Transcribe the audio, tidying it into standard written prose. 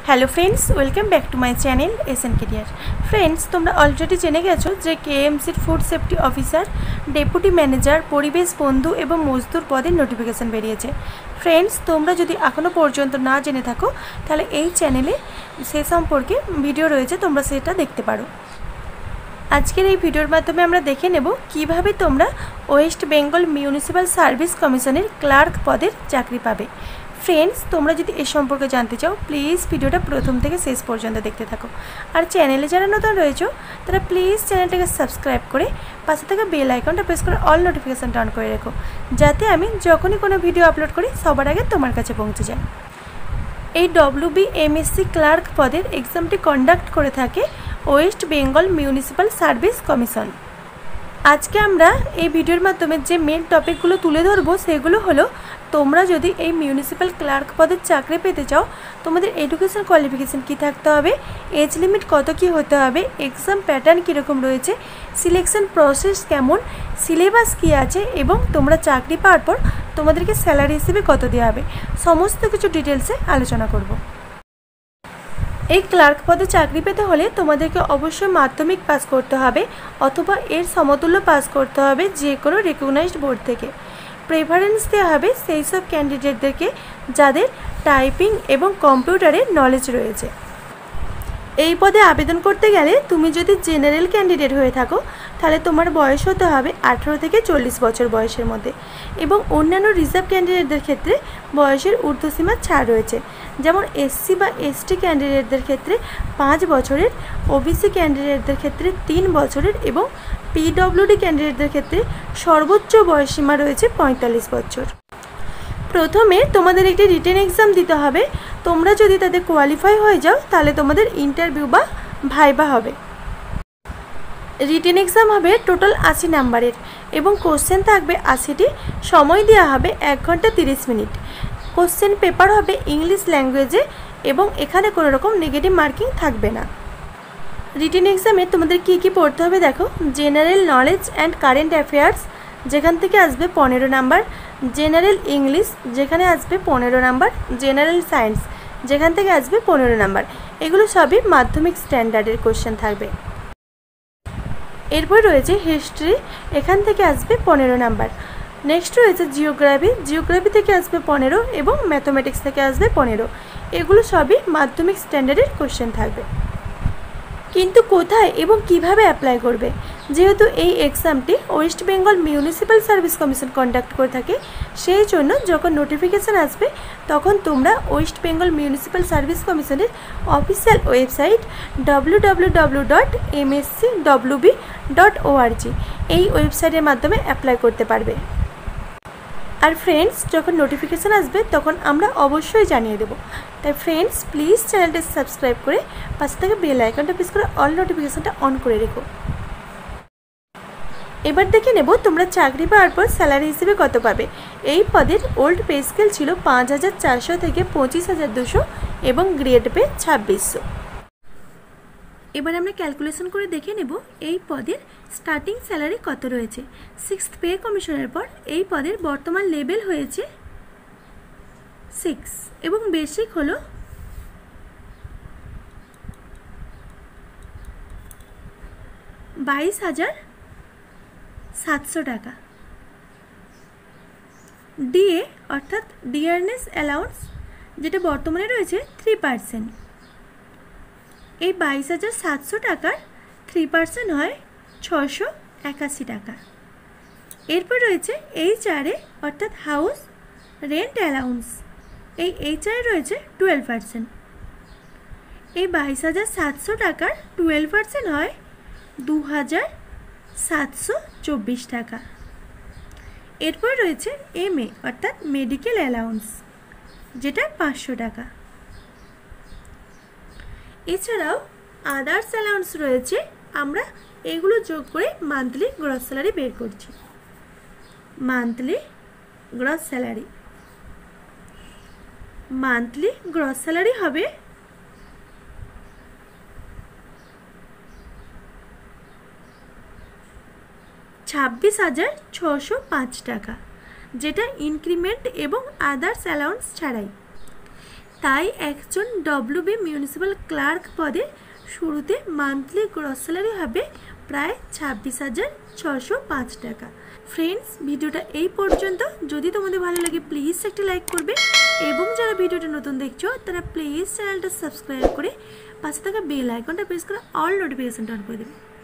Hello friends welcome back to my channel SN career. Friends तुम्हारा already जेने गेছো যে কেএমসির food safety officer deputy manager পরিবেশ বন্ধু এবং মজদুর পদের নোটিফিকেশন বেরিয়েছে। फ्रेंड्स তোমরা যদি এখনো পর্যন্ত না জেনে থাকো তাহলে এই চ্যানেলে সে সম্পর্কে ভিডিও রয়েছে, তোমরা সেটা দেখতে পারো। আজকের এই ভিডিওর মাধ্যমে আমরা দেখে নেব কিভাবে তোমরা ওয়েস্ট বেঙ্গল মিউনিসিপ্যাল সার্ভিস কমিশনের ক্লার্ক পদের চাকরি পাবে। फ्रेंड्स তোমরা যদি এই সম্পর্কে জানতে চাও প্লিজ ভিডিওটা প্রথম থেকে শেষ পর্যন্ত দেখতে থাকো। আর চ্যানেলে যারা নতুন রয়েছে তারা প্লিজ চ্যানেলটাকে সাবস্ক্রাইব করে পাশে থাকা বেল আইকনটা প্রেস করে অল নোটিফিকেশনটা অন করে রেখো, যাতে আমি যখনই কোনো ভিডিও আপলোড করি সবার আগে তোমার কাছে পৌঁছে যায়। এই WBMSc ক্লার্ক পদের এক্সামটি কন্ডাক্ট করে থাকে West Bengal Municipal Service Commission. আজকে আমরা এই ভিডিওর মাধ্যমে যে মেন টপিকগুলো তুলে ধরবো সেগুলো হলো তোমরা যদি এই মিউনিসিপ্যাল ক্লার্ক পদের চাকরি পেতে চাও তোমাদের এডুকেশন কোয়ালিফিকেশন কী থাকতে হবে, এজ লিমিট কত কী হতে হবে, এক্সাম প্যাটার্ন কীরকম রয়েছে, সিলেকশন প্রসেস কেমন, সিলেবাস কী আছে এবং তোমরা চাকরি পাওয়ার পর তোমাদেরকে স্যালারি হিসেবে কত দেওয়া হবে, সমস্ত কিছু ডিটেলসে আলোচনা করব। এই ক্লার্ক পদে চাকরি পেতে হলে তোমাদেরকে অবশ্যই মাধ্যমিক পাস করতে হবে অথবা এর সমতুল্য পাস করতে হবে যে কোনো রেকগনাইজড বোর্ড থেকে। প্রেফারেন্স দেওয়া হবে সেই সব ক্যান্ডিডেটদেরকে যাদের টাইপিং এবং কম্পিউটারের নলেজ রয়েছে। এই পদে আবেদন করতে গেলে তুমি যদি জেনারেল ক্যান্ডিডেট হয়ে থাকো তাহলে তোমার বয়স হতে হবে 18 থেকে 40 বছর বয়সের মধ্যে, এবং অন্যান্য রিজার্ভ ক্যান্ডিডেটদের ক্ষেত্রে বয়সের ঊর্ধ্বসীমা ছাড় রয়েছে, যেমন SC বা ST ক্যান্ডিডেটদের ক্ষেত্রে 5 বছরের, OBC ক্যান্ডিডেটদের ক্ষেত্রে 3 বছরের এবং PWD ক্যান্ডিডেটদের ক্ষেত্রে সর্বোচ্চ বয়সসীমা রয়েছে 45 বছর। প্রথমে তোমাদের একটি রিটেন এক্সাম দিতে হবে। তোমরা যদি তাদের কোয়ালিফাই হয়ে যাও তাহলে তোমাদের ইন্টারভিউ বা ভাইবা হবে। রিটেন এক্সাম হবে টোটাল 80 নাম্বারের এবং কোশ্চেন থাকবে 80টি। সময় দেওয়া হবে 1 ঘন্টা 30 মিনিট। কোশ্চেন পেপার হবে ইংলিশ ল্যাঙ্গুয়েজে এবং এখানে কোনো রকম নেগেটিভ মার্কিং থাকবে না। রিটেন এক্সামে তোমাদের কী কী পড়তে হবে দেখো, general knowledge and current affairs যেখান থেকে আসবে 15 নাম্বার, জেনারেল ইংলিশ যেখানে আসবে 15 নাম্বার, জেনারেল সায়েন্স যেখান থেকে আসবে 15 নাম্বার। এগুলো সবই মাধ্যমিক স্ট্যান্ডার্ডের কোশ্চেন থাকবে। এরপর রয়েছে হিস্ট্রি, এখান থেকে আসবে 15 নাম্বার। নেক্সট রয়েছে জিওগ্রাফি থেকে আসবে 15 এবং ম্যাথমেটিক্স থেকে আসবে 15। এগুলো সবই মাধ্যমিক স্ট্যান্ডার্ডের কোশ্চেন থাকবে। কিন্তু কোথায় এবং কিভাবে অ্যাপ্লাই করবে, যেহেতু এই এক্সামটি West Bengal Municipal Service Commission conduct করে থাকে সেই জন্য যখন নোটিফিকেশান আসবে তখন তোমরা ওয়েস্ট বেঙ্গল মিউনিসিপ্যাল সার্ভিস কমিশনের অফিসিয়াল ওয়েবসাইট www.mscwb.org এই ওয়েবসাইটের মাধ্যমে অ্যাপ্লাই করতে পারবে। আর ফ্রেন্ডস যখন নোটিফিকেশান আসবে তখন আমরা অবশ্যই জানিয়ে দেবো। তাই ফ্রেন্ডস প্লিজ চ্যানেলটা সাবস্ক্রাইব করে পাশে থেকে বেল আইকনটা প্রেস করে অল নোটিফিকেশানটা অন করে রেখো। এবার দেখে নেব তোমরা চাকরি পাওয়ার পর স্যালারি হিসেবে কত পাবে। এই পদের ওল্ড পে স্কেল ছিল 5400 থেকে 25200 এবং গ্রেড পে 2600। এবার আমরা ক্যালকুলেশন করে দেখে নেব এই পদের স্টার্টিং স্যালারি কত রয়েছে। 6th পে কমিশনের পর এই পদের বর্তমান লেভেল হয়েছে 6 এবং বেসিক হলো 22,700 টাকা। ডিএ অর্থাৎ ডিয়ারনেস অ্যালাউন্স যেটা বর্তমানে রয়েছে 3%। এই 22,700 টাকার 3% হয় 681 টাকা। এরপর রয়েছে HR অর্থাৎ হাউস রেন্ট অ্যালাউন্স, এই HR রয়েছে 12%। এই 22,700 টাকার 12% হয় 2,724 টাকা। এরপর রয়েছে MA অর্থাৎ মেডিকেল অ্যালাউন্স যেটা 500 টাকা। এছাড়াও আদার্স অ্যালাউন্স রয়েছে, আমরা এগুলো যোগ করে মান্থলি গ্রস স্যালারি বের করছি। মান্থলি গ্রস স্যালারি হবে 26,605 টাকা, যেটা ইনক্রিমেন্ট এবং আদার্স অ্যালাউন্স ছাড়াই। তাই একজন WB মিউনিসিপ্যাল ক্লার্ক পদে শুরুতে মান্থলি গ্রস স্যালারি হবে প্রায় 26,605 টাকা। ফ্রেন্ডস, ভিডিওটা এই পর্যন্ত। যদি তোমাদের ভালো লাগে প্লিজ একটা লাইক করবে, এবং যারা ভিডিওটা নতুন দেখছো তারা প্লিজ চ্যানেলটা সাবস্ক্রাইব করে পাশে থাকা বেল আইকনটা প্রেস করে অল নোটিফিকেশনটা অন করে দেবে।